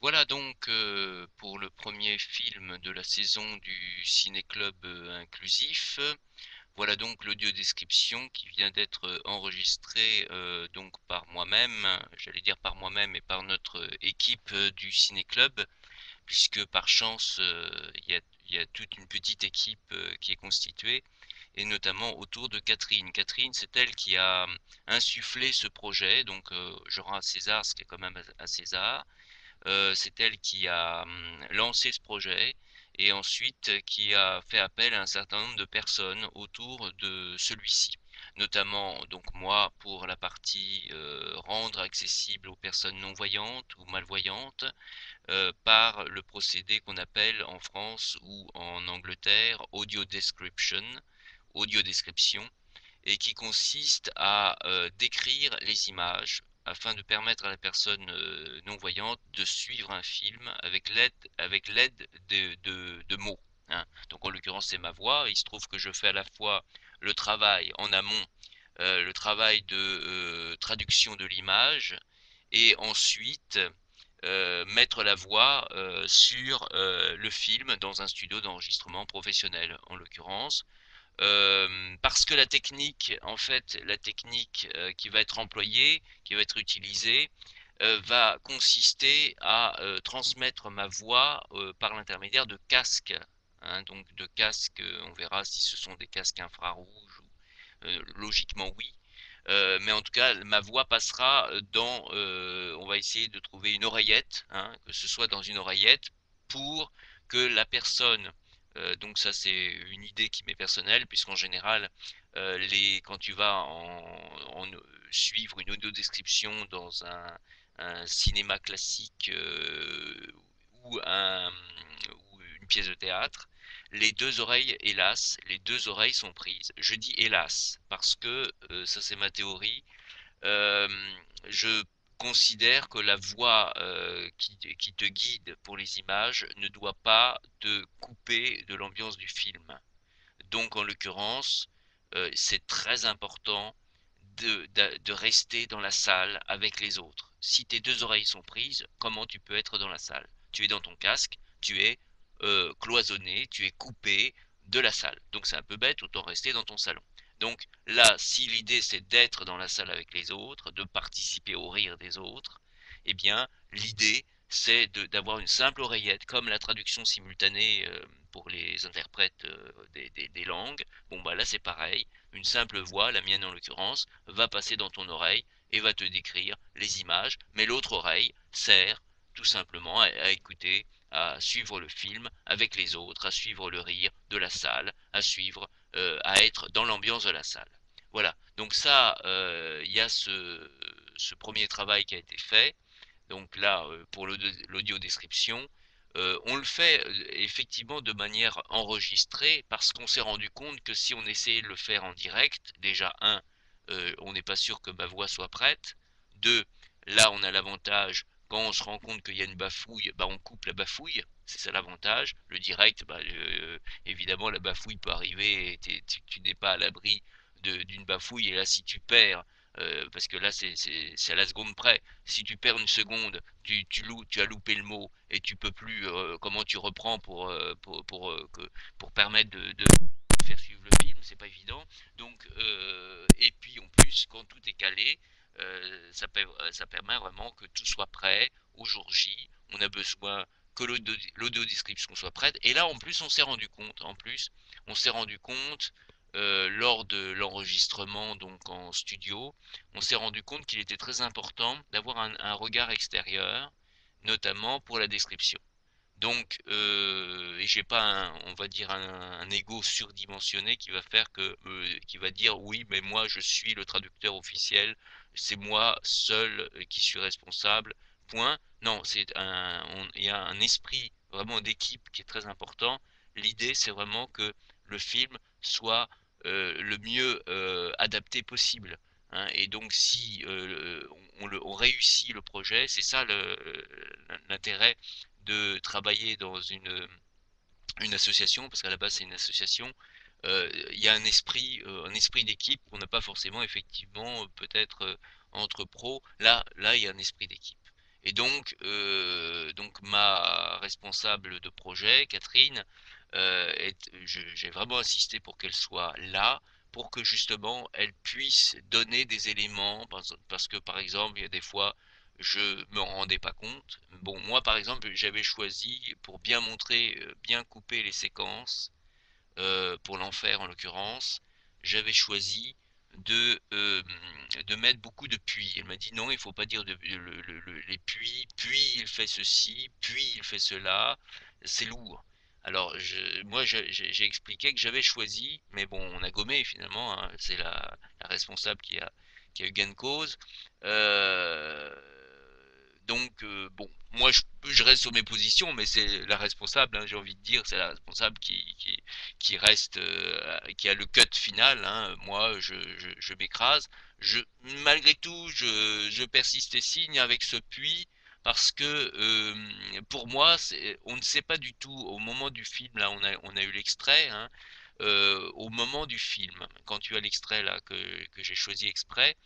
Voilà donc pour le premier film de la saison du ciné-club inclusif. Voilà donc l'audio-description qui vient d'être enregistrée donc par moi-même, j'allais dire par moi-même et par notre équipe du ciné-club, puisque par chance il y a toute une petite équipe qui est constituée, et notamment autour de Catherine. Catherine, c'est elle qui a insufflé ce projet, donc je rends à César ce qui est quand même à César. C'est elle qui a lancé ce projet et ensuite qui a fait appel à un certain nombre de personnes autour de celui-ci. Notamment donc moi pour la partie rendre accessible aux personnes non-voyantes ou malvoyantes par le procédé qu'on appelle en France ou en Angleterre audio description, audio description, et qui consiste à décrire les images afin de permettre à la personne non-voyante de suivre un film avec l'aide de mots, hein. Donc en l'occurrence c'est ma voix, il se trouve que je fais à la fois le travail en amont, le travail de traduction de l'image, et ensuite mettre la voix sur le film dans un studio d'enregistrement professionnel en l'occurrence. Parce que la technique qui va être employée, qui va être utilisée, va consister à transmettre ma voix par l'intermédiaire de casques, hein, donc de casques, on verra si ce sont des casques infrarouges, ou, logiquement oui. Mais en tout cas, ma voix passera dans, on va essayer de trouver une oreillette, hein, que ce soit dans une oreillette pour que la personne, donc ça c'est une idée qui m'est personnelle, puisqu'en général, quand tu vas suivre une audio description dans un cinéma classique ou, ou une pièce de théâtre, les deux oreilles, hélas, les deux oreilles sont prises. Je dis hélas parce que, ça c'est ma théorie, euh, je considère que la voix qui te guide pour les images ne doit pas te couper de l'ambiance du film. Donc en l'occurrence, c'est très important de rester dans la salle avec les autres. Si tes deux oreilles sont prises, comment tu peux être dans la salle? Tu es dans ton casque, tu es cloisonné, tu es coupé de la salle. Donc c'est un peu bête, autant rester dans ton salon. Donc là, si l'idée c'est d'être dans la salle avec les autres, de participer au rire des autres, eh bien l'idée c'est d'avoir une simple oreillette, comme la traduction simultanée pour les interprètes des langues. Bon bah là c'est pareil, une simple voix, la mienne en l'occurrence, va passer dans ton oreille et va te décrire les images, mais l'autre oreille sert tout simplement à écouter, à suivre le film avec les autres, à suivre le rire de la salle, à suivre, à être dans l'ambiance de la salle. Voilà, donc ça, il y a ce premier travail qui a été fait. Donc là, pour l'audio description, on le fait effectivement de manière enregistrée, parce qu'on s'est rendu compte que si on essayait de le faire en direct, déjà un, on n'est pas sûr que ma voix soit prête. Deux, là on a l'avantage, quand on se rend compte qu'il y a une bafouille, bah on coupe la bafouille, c'est ça l'avantage. Le direct, bah, évidemment la bafouille peut arriver et tu n'es pas à l'abri d'une bafouille, et là si tu perds, parce que là c'est à la seconde près, si tu perds une seconde, tu as loupé le mot et tu peux plus, comment tu reprends pour permettre de faire suivre le film, c'est pas évident. Donc, et puis en plus, quand tout est calé, ça permet vraiment que tout soit prêt au jour J. On a besoin que l'audio description soit prête. Et là, en plus, on s'est rendu compte lors de l'enregistrement donc en studio, on s'est rendu compte qu'il était très important d'avoir un regard extérieur, notamment pour la description. Donc, et j'ai pas on va dire un ego surdimensionné qui va faire qui va dire oui, mais moi je suis le traducteur officiel, c'est moi seul qui suis responsable. Point. Non, il y a un esprit vraiment d'équipe qui est très important. L'idée, c'est vraiment que le film soit le mieux adapté possible, hein. Et donc, si on réussit le projet, c'est ça l'intérêt de travailler dans une association, parce qu'à la base c'est une association. Il y a un esprit d'équipe qu'on n'a pas forcément effectivement peut-être entre pros. Là, il y a un esprit d'équipe. Et donc ma responsable de projet, Catherine, j'ai vraiment insisté pour qu'elle soit là, pour que justement elle puisse donner des éléments, parce que par exemple, il y a des fois, je me rendais pas compte. Bon, moi par exemple, j'avais choisi pour bien montrer, bien couper les séquences, pour l'enfer en l'occurrence, j'avais choisi de mettre beaucoup de puis. Elle m'a dit non, il faut pas dire les puis il fait ceci, puis il fait cela, c'est lourd. Alors moi j'ai expliqué que j'avais choisi, mais bon, on a gommé finalement, hein, c'est la responsable qui a eu gain de cause. Euh, bon, moi je reste sur mes positions, mais c'est la responsable, hein, j'ai envie de dire, c'est la responsable qui reste, qui a le cut final, hein. Moi, je m'écrase. Je, malgré tout, je persiste et signe avec ce puits parce que pour moi, on ne sait pas du tout au moment du film. Là, on a eu l'extrait, hein, au moment du film, quand tu as l'extrait là que j'ai choisi exprès,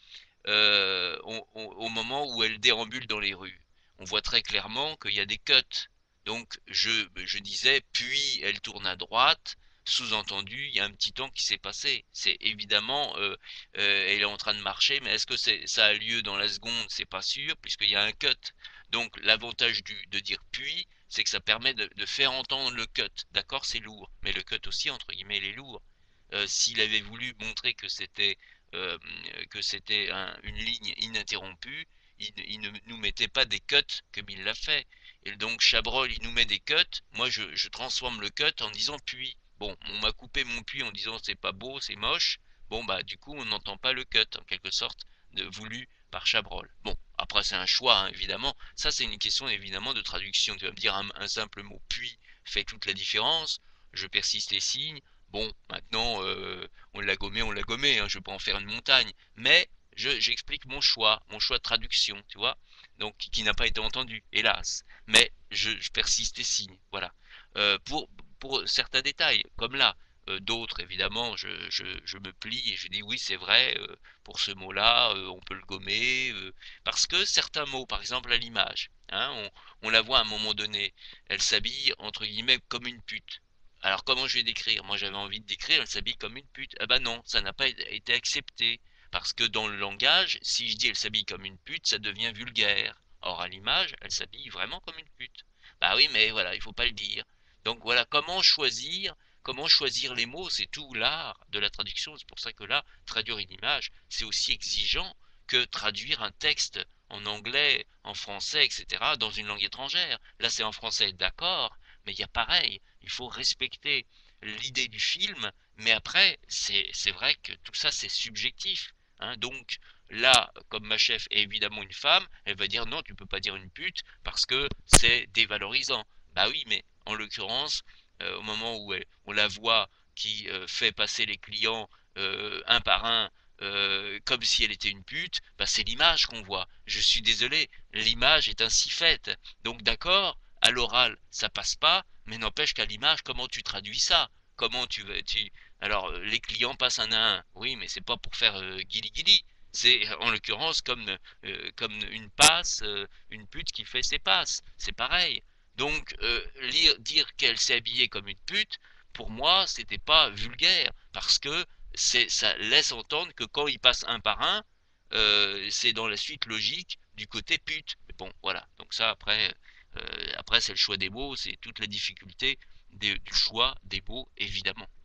au moment où elle déambule dans les rues. On voit très clairement qu'il y a des cuts. Donc je disais, puis elle tourne à droite, sous-entendu, il y a un petit temps qui s'est passé. C'est évidemment, elle est en train de marcher, mais est-ce que ça a lieu dans la seconde? C'est pas sûr, puisqu'il y a un cut. Donc l'avantage de dire puis, c'est que ça permet de faire entendre le cut. D'accord, c'est lourd, mais le cut aussi, entre guillemets, il est lourd. S'il avait voulu montrer euh, que c'était une ligne ininterrompue, il ne nous mettait pas des cuts comme il l'a fait. Et donc Chabrol, il nous met des cuts, moi je transforme le cut en disant puis. Bon, on m'a coupé mon puis en disant c'est pas beau, c'est moche. Bon bah du coup on n'entend pas le cut en quelque sorte voulu par Chabrol. Bon, après c'est un choix, hein, évidemment. Ça c'est une question évidemment de traduction. Tu vas me dire un simple mot puis fait toute la différence. Je persiste et signe. Bon, maintenant, on l'a gommé, hein, je peux en faire une montagne. Mais j'explique mon choix de traduction, tu vois, donc qui n'a pas été entendu, hélas. Mais je persiste et signe, voilà. Pour certains détails, comme là, d'autres, évidemment, je me plie et je dis oui, c'est vrai, pour ce mot-là, on peut le gommer, parce que certains mots, par exemple à l'image, hein, on la voit à un moment donné, elle s'habille, entre guillemets, comme une pute. Alors comment je vais décrire? Moi j'avais envie de décrire, elle s'habille comme une pute. Ah bah non, ça n'a pas été accepté. Parce que dans le langage, si je dis elle s'habille comme une pute, ça devient vulgaire. Or à l'image, elle s'habille vraiment comme une pute. Bah oui, mais voilà, il faut pas le dire. Donc voilà, comment choisir les mots, c'est tout l'art de la traduction. C'est pour ça que là, traduire une image, c'est aussi exigeant que traduire un texte en anglais, en français, etc., dans une langue étrangère. Là, c'est en français, d'accord, mais il y a pareil, il faut respecter l'idée du film, mais après, c'est vrai que tout ça, c'est subjectif. Hein, donc là, comme ma chef est évidemment une femme, elle va dire non, tu peux pas dire une pute parce que c'est dévalorisant. Bah oui, mais en l'occurrence, au moment où on la voit qui fait passer les clients un par un comme si elle était une pute, bah c'est l'image qu'on voit. Je suis désolé, l'image est ainsi faite. Donc d'accord, à l'oral ça passe pas, mais n'empêche qu'à l'image, comment tu traduis ça? Comment alors, les clients passent un à un. Oui, mais c'est pas pour faire guili-guili. C'est en l'occurrence comme une passe, une pute qui fait ses passes. C'est pareil. Donc, dire qu'elle s'est habillée comme une pute, pour moi, c'était pas vulgaire. Parce que ça laisse entendre que quand ils passent un par un, c'est dans la suite logique du côté pute. Mais bon, voilà. Donc ça, après c'est le choix des mots, c'est toute la difficulté du choix des mots, évidemment.